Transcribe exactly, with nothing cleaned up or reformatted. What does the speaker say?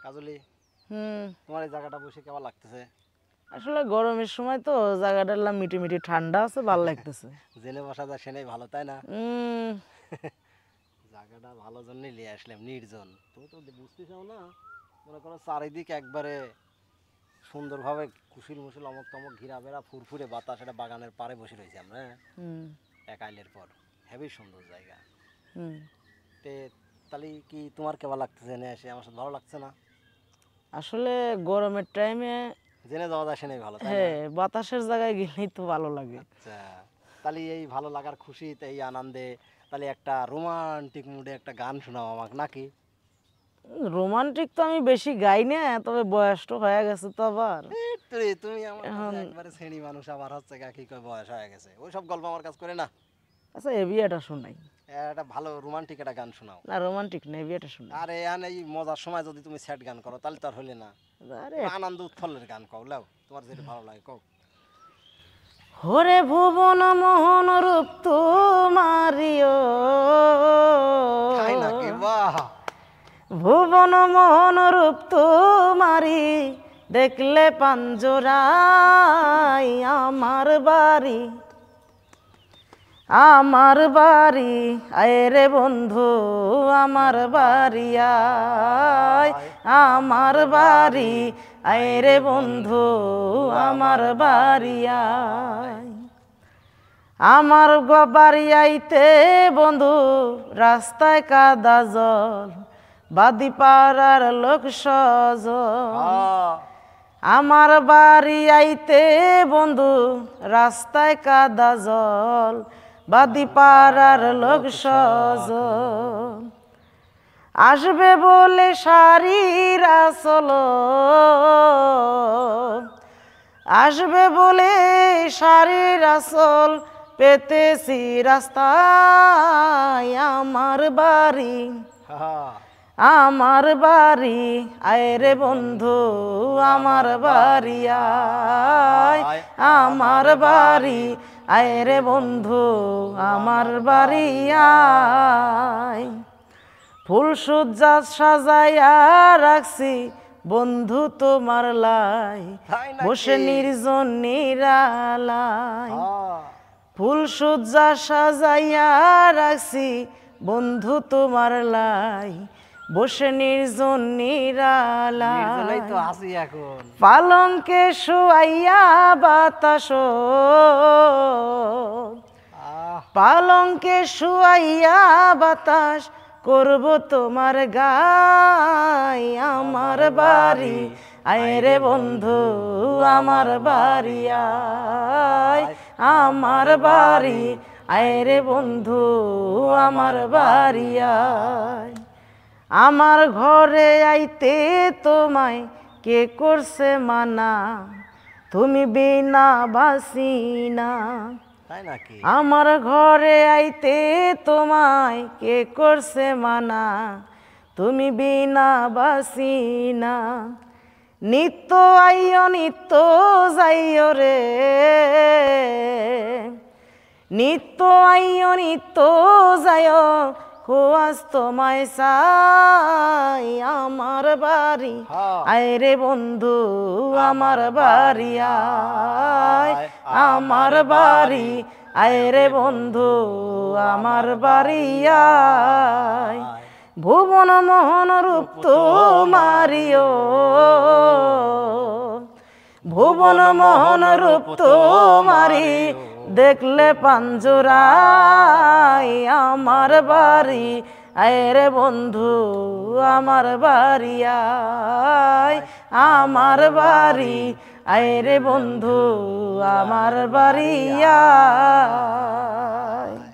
কাজলি, হুম তোমার এই জায়গাটা বসে কেমন লাগতেছে? আসলে গরমের সময় তো জায়গাটা মিটি মিটি ঠান্ডা আছে, ভালো লাগতেছে। জেনে বসা যায় সেটাই ভালো, তাই না? উম জায়গাটা ভালো জন্যই নিয়ে আসলাম, নির্জন। তুমি তো বুঝতেছ না, মনে করো চারিদিক একবারে সুন্দরভাবে কুশিল মুশিল অমক তমক ঘিরা বেড়া ফুরফুরে বাতাস, একটা বাগানের পাড়ে বসে রয়েছি আমরা, হ্যাঁ, হুম এক আইলের পর। হেবি সুন্দর জায়গা। হুম তে তাহলে কি তোমার কেমন লাগতেছে এনে এসে? আমার সাথে ভালো লাগছে না? আসলে গরমের টাইমে জেনে যাওয়া যায় সেটাই ভালো, তাই না? হ্যাঁ বাতাসের জায়গায় গেলেই তো ভালো লাগে। আচ্ছা, তাহলে এই ভালো লাগার খুশিতে, এই আনন্দে, তাহলে একটা রোমান্টিক মুডে একটা গান শোনাও আমাকে, নাকি? রোমান্টিক তো আমি বেশি গাই না, তবে বয়সটা হয়ে গেছে তো আবার এই তো রে, তুমি আমার কাছে এখন। একবারে শ্রেণী মানুষ, আবার হচ্ছে গা কি কয় বয়স হয়ে গেছে, ওইসব গল্প আমার কাছে করে না। আচ্ছা এবি এটা শোনাই। একটা ভালো রোমান্টিক একটা গান শোনাও। না রোমান্টিক না, এবি এটা শোনাই। আর এখন এই মজার সময় যদি তুমি স্যাড গান করো তাহলে তো আর হইলে না। আরে একটু আনন্দ উৎফুল্লের গান কও, লাও, তোমার যেটা ভালো লাগে কও। হরে ভুবন মোহন রূপ তোমারিও, তাই নাকি? বাহ! ভুবন মোহন রূপ তোমারি, দেখলে পাঞ্জরাই আমার বাড়ি, আমার বাড়ি আয় রে বন্ধু, আমার বাড়ি আয়, আমার বাড়ি আয় রে বন্ধু, আমার বাড়ি আয়। আমার বাড়ি আইতে বন্ধু রাস্তায় কাদা জল, বাদি পাড়ার লোক সজল। হ্যাঁ, আমার বাড়ি আইতে বন্ধু রাস্তায় কাদা জল, বাদি পাড়ার লোক সজল। আসবে বলে শাড়ির আসল, আসবে বলে শাড়ির আসল, পেতেছি রাস্তায় আমার বাড়ি, হ্যাঁ, আমার বাড়ি আয় রে বন্ধু, আমার বাড়ি আয়, আমার বাড়ি আয় রে বন্ধু, আমার বাড়ি আয়। ফুল সজ্জা সাজাইয়া রাখছি বন্ধু তোমার লাই, তাই নাকি? বসে নির্জন নিরালাই। হ্যাঁ, ফুল সজ্জা সাজাইয়া রাখছি বন্ধু তোমার লাই, বসে নির্জন নিরালাই। নির্জনেই তো আছি এখন। পালঙ্কে শুয়াইয়া বাতাস, আহ, পালঙ্কে শুয়াইয়া বাতাস, করব তোমার গাই, আমার বাড়ি আয় রে বন্ধু, আমার বাড়ি আয়, আমার বাড়ি আয় রে বন্ধু, আমার বাড়ি আয়। আমার ঘরে আইতে তোমায় কে করছে মানা, তুমি বিনা বাসি না। তাই নাকি? আমার ঘরে আইতে তোমায় কে করছে মানা, তুমি বিনা বাসি না। নিত্য আইও নিত্য যাইও রে, নিত্য আইও নিত্য যাইও, খোয়াজ তোমায় চাই, আমার বাড়ি হ্যাঁ। আয় রে বন্ধু, আমার বাড়ি আয়, আমার বাড়ি আয় রে বন্ধু, আমার বাড়ি আয়। ভুবন মোহন রূপ তোমারিও, ভুবন মোহন রূপ তোমারি, দেখলে পাঞ্জরাই আমার বাড়ি আয় রে বন্ধু, আমার বাড়ি আয়, আমার বাড়ি আয় রে বন্ধু, আমার বাড়ি আয়।